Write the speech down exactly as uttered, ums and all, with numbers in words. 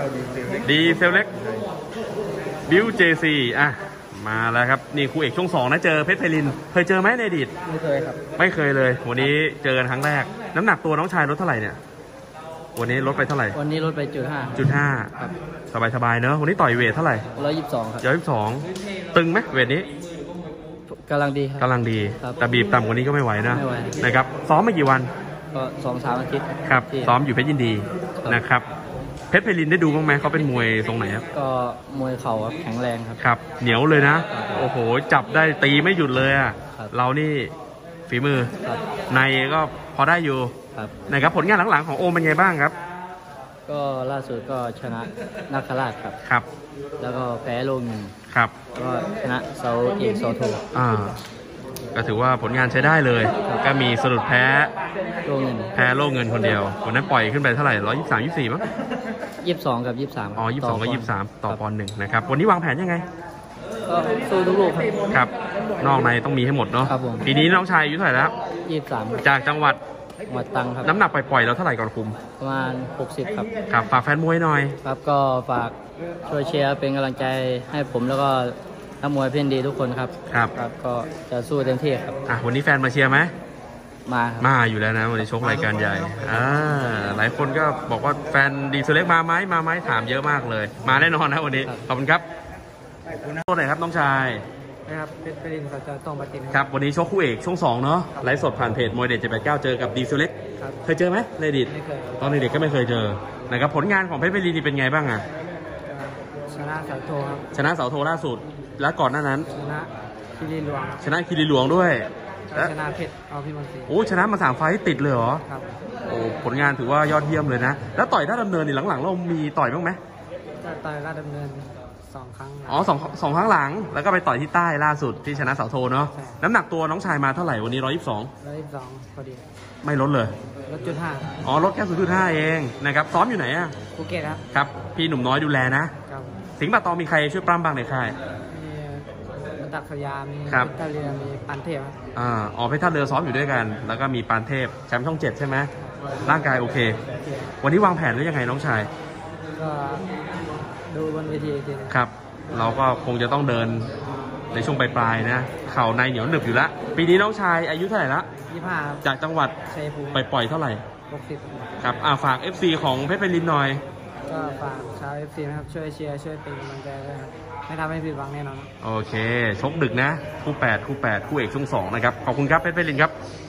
ดีเซลเล็กบิวเจซีอ่ะมาแล้วครับนี่คู่เอกช่วงสองนะเจอเพชรไพลินเคยเจอไหมในอดีตไม่เคยครับไม่เคยเลยวันนี้เจอกันครั้งแรกน้ำหนักตัวน้องชายลดเท่าไหร่เนี่ยวันนี้ลดไปเท่าไหร่วันนี้ลดไปจุดห้าจุดห้าสบายสบายเนอะวันนี้ต่อยเวทเท่าไหร่ร้อยยี่สิบสองครับร้อยยี่สิบสองตึงไหมเวทนี้กำลังดีครับกำลังดีแต่บีบต่ำกว่านี้ก็ไม่ไหวนะไม่ไหวนะครับซ้อมมากี่วันก็สองสามอาทิตย์ครับซ้อมอยู่เพชรยินดีนะครับเพชรไพลินได้ดูบ้างไหมเขาเป็นมวยทรงไหนครับก็มวยเข่าแข็งแรงครับครับเหนียวเลยนะโอ้โหจับได้ตีไม่หยุดเลยอ่ะเรานี่ฝีมือในก็พอได้อยู่นะครับผลงานหลังๆของโอมเป็นไงบ้างครับก็ล่าสุดก็ชนะนักขราชครับครับแล้วก็แพ้โลงหนึ่งครับก็ชนะเซาเอกโซโทอ่าก็ถือว่าผลงานใช้ได้เลยก็มีสะดุดแพ้โลเงินแพ้โลเงินคนเดียววันนั้นปล่อยขึ้นไปเท่าไหร่ร้อยยี่สิบสามยี่สิบสี่มั้งยี่สิบสองกับยี่สิบสามอ๋อยี่สิบสองกับยี่สิบสามต่อปอนด์หนึ่งนะครับวันนี้วางแผนยังไงก็สู้ทุกลูกครับนอกในต้องมีให้หมดเนาะปีนี้น้องชายอายุเท่าไหร่แล้วยี่สิบสามจากจังหวัดจังหวัดตรังครับน้ำหนักปล่อยๆแล้วเท่าไหร่ก่อนคุมประมาณหกสิบครับครับฝากแฟนมวยหน่อยครับก็ฝากช่วยเชียร์เป็นกำลังใจให้ผมแล้วก็นักมวยเพื่อนดีทุกคนครับครับครับก็จะสู้เต็มที่ครับอ่ะวันนี้แฟนมาเชียร์ไหมมามาอยู่แล้วนะวันนี้ชกรายการใหญ่อ่าหลายคนก็บอกว่าแฟนดีเซลเล็กมาไหมมาไหมถามเยอะมากเลยมาแน่นอนนะวันนี้ขอบคุณครับตัวไหนครับน้องชายนะครับเพชรไพลินเขาจะต้องมาติดครับวันนี้ชกคู่เอกช่วงสองเนาะไลฟ์สดผ่านเพจมวยเด็ดเจ็ดแปดเก้าเจอกับดีเซลเล็กเคยเจอไหมในอดีตตอนเด็กก็ไม่เคยเจอนะครับผลงานของเพชรไพลินนี่เป็นไงบ้างอ่ะชนะเสาโทครับชนะเสาโทล่าสุดแล้วก่อนหน้านั้นชนะคีรีหลวงชนะคีรีหลวงด้วยชนะเพชรเอาพี่มนตรีโอ้ชนะมาสามไฟต์ติดเลยเหรอครับโอ้ผลงานถือว่ายอดเยี่ยมเลยนะแล้วต่อยท่าดำเนินนี่หลังๆเรามีต่อยบ้างไหมต่อยท่าดำเนินสองครั้งอ๋อสองสองครั้งหลังแล้วก็ไปต่อยที่ใต้ล่าสุดที่ชนะเสาโทเนาะน้ำหนักตัวน้องชายมาเท่าไหร่วันนี้ร้อยยี่สิบสองร้อยยี่สิบสองพอดีไม่ลดเลยลดจุดห้าอ๋อลดแค่ศูนย์จุดห้าเองนะครับซ้อมอยู่ไหนอ่ะภูเก็ตครับครับพี่หนุ่มน้อยดูแลนะครับสิงห์ป่าตองมีใครช่วยปล้ำบ้างในค่ายมีมันตักสยามมีครับท่าเรือมีปานเทพอ่าอ๋อเพชรท่าเรือซ้อมอยู่ด้วยกันแล้วก็มีปานเทพแชมป์ช่องเจ็ดใช่ไหมร่างกายโอเควันนี้วางแผนหรือยังไงน้องชายก็ดูบนเวทีทีครับเราก็คงจะต้องเดินในช่วงปลายๆนะเข่าในเหนียวหนึบอยู่แล้วปีนี้น้องชายอายุเท่าไหร่ละยี่สิบห้าจากจังหวัดชัยภูมิไปปล่อยเท่าไหร่หกสิบครับอ่าฝาก เอฟ ซี ของเพชรไพลินหน่อยก็ฝากชาว เอฟ ซี นะครับช่วยเชียร์ช่วยเป็นกำลังใจด้วยครับไม่ทำให้ผิดหวังแน่นอนโอเคชกดึกนะคู่แปดคู่แปดคู่เอกช่วงสองนะครับขอบคุณครับเพชรไพลินครับ